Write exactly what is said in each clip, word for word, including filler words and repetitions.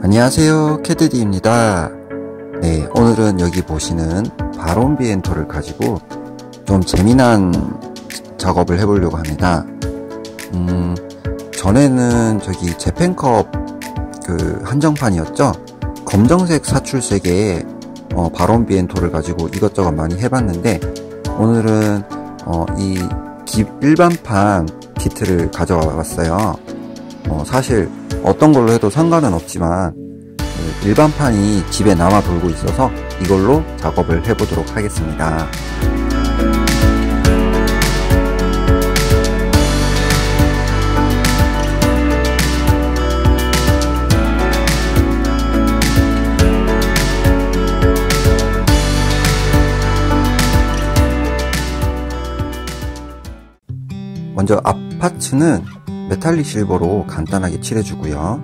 안녕하세요, 캐드디입니다. 네, 오늘은 여기 보시는 바론 비엔토를 가지고 좀 재미난 작업을 해보려고 합니다. 음, 전에는 저기 재팬컵 그 한정판이었죠. 검정색 사출색의 어, 바론 비엔토를 가지고 이것저것 많이 해봤는데, 오늘은 어, 이 기, 일반판 키트를 가져와 봤어요. 어, 사실 어떤 걸로 해도 상관은 없지만 일반판이 집에 남아 돌고 있어서 이걸로 작업을 해보도록 하겠습니다. 먼저 앞파츠는 메탈릭 실버로 간단하게 칠해주고요.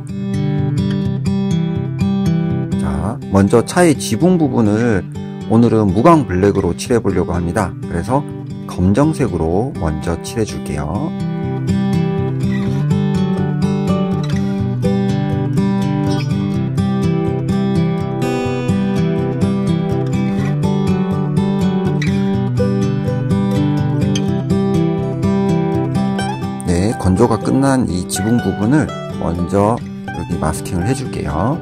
자, 먼저 차의 지붕 부분을 오늘은 무광 블랙으로 칠해보려고 합니다. 그래서 검정색으로 먼저 칠해줄게요. 건조가 끝난 이 지붕 부분을 먼저 여기 마스킹을 해줄게요.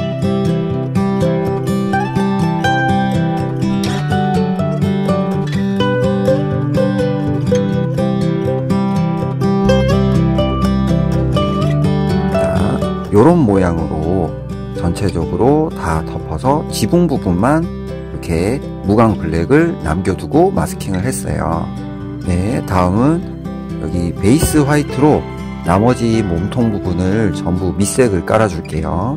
자, 요런 모양으로 전체적으로 다 덮어서 지붕 부분만 이렇게 무광 블랙을 남겨두고 마스킹을 했어요. 네, 다음은 여기 베이스 화이트로 나머지 몸통 부분을 전부 밑색을 깔아줄게요.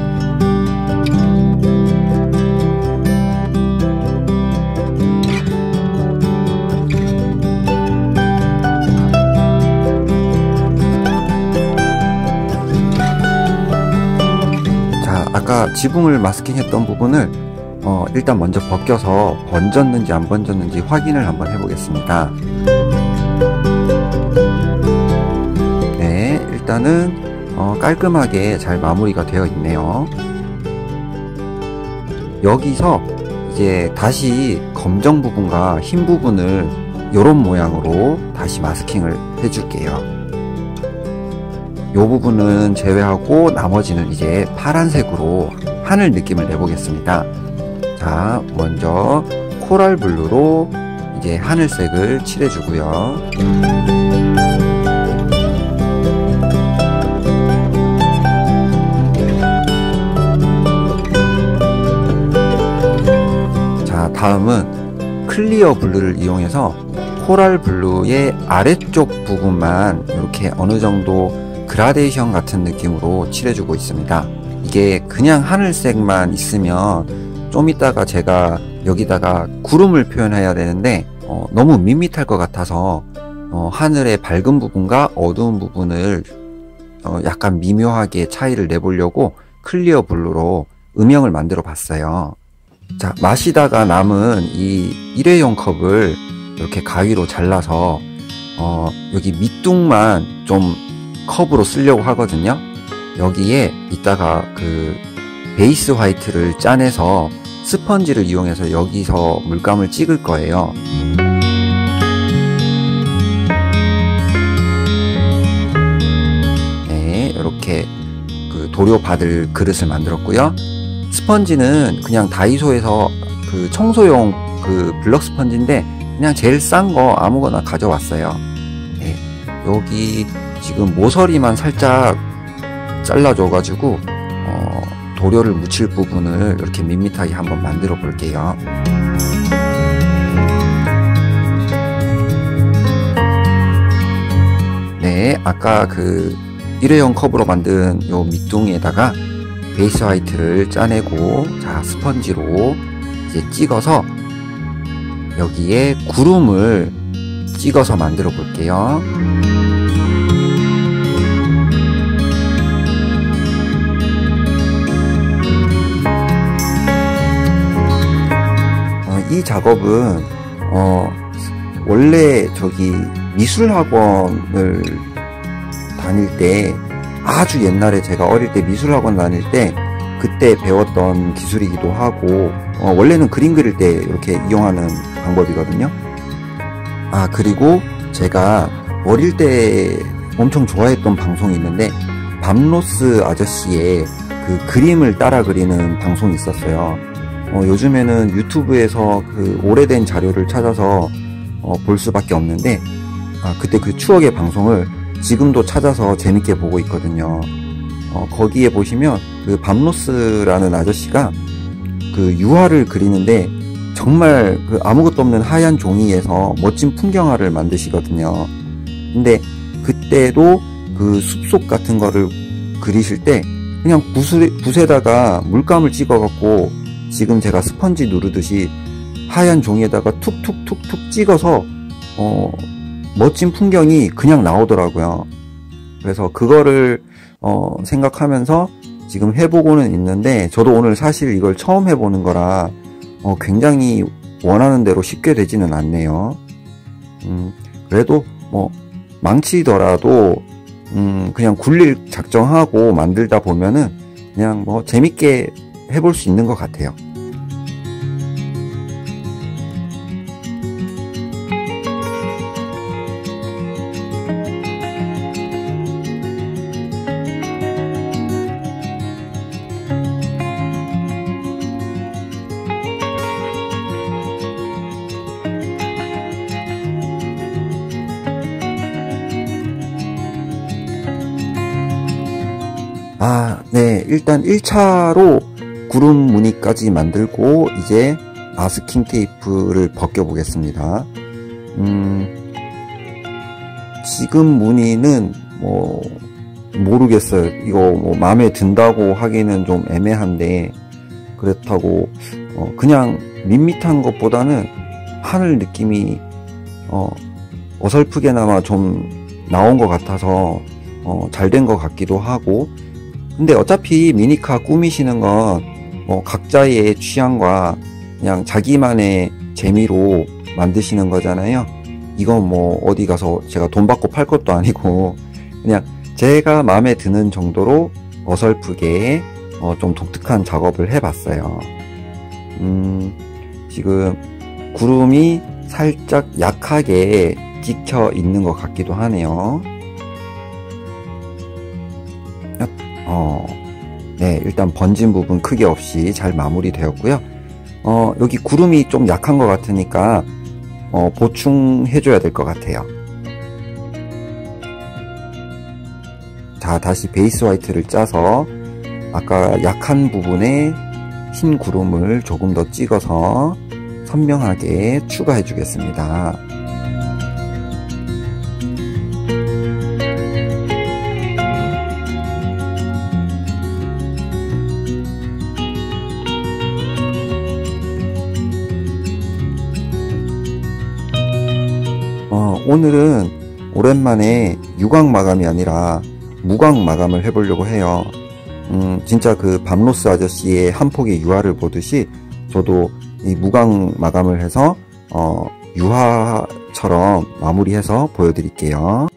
자, 아까 지붕을 마스킹했던 부분을 어, 일단 먼저 벗겨서 번졌는지 안 번졌는지 확인을 한번 해보겠습니다. 네, 일단은 어, 깔끔하게 잘 마무리가 되어 있네요. 여기서 이제 다시 검정 부분과 흰 부분을 이런 모양으로 다시 마스킹을 해줄게요. 이 부분은 제외하고 나머지는 이제 파란색으로 하늘 느낌을 내보겠습니다. 자, 먼저 코랄 블루로 이제 하늘색을 칠해주고요. 다음은 클리어 블루를 이용해서 코랄 블루의 아래쪽 부분만 이렇게 어느 정도 그라데이션 같은 느낌으로 칠해주고 있습니다. 이게 그냥 하늘색만 있으면 좀 이따가 제가 여기다가 구름을 표현해야 되는데 어, 너무 밋밋할 것 같아서 어, 하늘의 밝은 부분과 어두운 부분을 어, 약간 미묘하게 차이를 내보려고 클리어 블루로 음영을 만들어 봤어요. 자, 마시다가 남은 이 일회용 컵을 이렇게 가위로 잘라서 어, 여기 밑둥만 좀 컵으로 쓰려고 하거든요. 여기에 이따가 그 베이스 화이트를 짜내서 스펀지를 이용해서 여기서 물감을 찍을 거예요. 네, 이렇게 그 도료 받을 그릇을 만들었고요. 스펀지는 그냥 다이소에서 그 청소용 그 블럭 스펀지인데 그냥 제일 싼 거 아무거나 가져왔어요. 네, 여기 지금 모서리만 살짝 잘라줘 가지고 어, 도료를 묻힐 부분을 이렇게 밋밋하게 한번 만들어 볼게요. 네, 아까 그 일회용 컵으로 만든 요 밑둥이에다가 베이스 화이트를 짜내고, 자, 스펀지로 이제 찍어서 여기에 구름을 찍어서 만들어 볼게요. 어, 이 작업은 어, 원래 저기 미술학원을 다닐 때, 아주 옛날에 제가 어릴 때 미술학원 다닐 때 그때 배웠던 기술이기도 하고 어, 원래는 그림 그릴 때 이렇게 이용하는 방법이거든요. 아, 그리고 제가 어릴 때 엄청 좋아했던 방송이 있는데 밤로스 아저씨의 그 그림을 따라 그리는 방송이 있었어요. 어, 요즘에는 유튜브에서 그 오래된 자료를 찾아서 어, 볼 수밖에 없는데 아, 그때 그 추억의 방송을 지금도 찾아서 재밌게 보고 있거든요. 어, 거기에 보시면 그 밤로스라는 아저씨가 그 유화를 그리는데 정말 그 아무것도 없는 하얀 종이에서 멋진 풍경화를 만드시거든요. 근데 그때도 그 숲속 같은 거를 그리실 때 그냥 붓을, 붓에다가 물감을 찍어 갖고 지금 제가 스펀지 누르듯이 하얀 종이에다가 툭툭툭툭 찍어서 어, 멋진 풍경이 그냥 나오더라고요. 그래서 그거를 어, 생각하면서 지금 해보고는 있는데 저도 오늘 사실 이걸 처음 해보는 거라 어, 굉장히 원하는 대로 쉽게 되지는 않네요. 음, 그래도 뭐 망치더라도 음, 그냥 굴릴 작정하고 만들다 보면은 그냥 뭐 재밌게 해볼 수 있는 것 같아요. 아, 네. 일단 일 차로 구름 무늬까지 만들고 이제 마스킹 테이프를 벗겨 보겠습니다. 음, 지금 무늬는 뭐 모르겠어요. 이거 뭐 마음에 든다고 하기는 좀 애매한데 그렇다고 어, 그냥 밋밋한 것보다는 하늘 느낌이 어, 어설프게나마 좀 나온 것 같아서 어, 잘 된 것 같기도 하고 근데 어차피 미니카 꾸미시는 건 뭐 각자의 취향과 그냥 자기만의 재미로 만드시는 거잖아요. 이건 뭐 어디 가서 제가 돈 받고 팔 것도 아니고 그냥 제가 마음에 드는 정도로 어설프게 어 좀 독특한 작업을 해봤어요. 음, 지금 구름이 살짝 약하게 찍혀 있는 것 같기도 하네요. 어, 네, 일단 번진 부분 크게 없이 잘 마무리 되었고요. 어, 여기 구름이 좀 약한 것 같으니까 어, 보충해 줘야 될 것 같아요. 자, 다시 베이스 화이트를 짜서 아까 약한 부분에 흰 구름을 조금 더 찍어서 선명하게 추가해 주겠습니다. 어, 오늘은 오랜만에 유광 마감이 아니라 무광 마감을 해보려고 해요. 음, 진짜 그 밤로스 아저씨의 한 폭의 유화를 보듯이 저도 이 무광 마감을 해서 어, 유화처럼 마무리해서 보여드릴게요.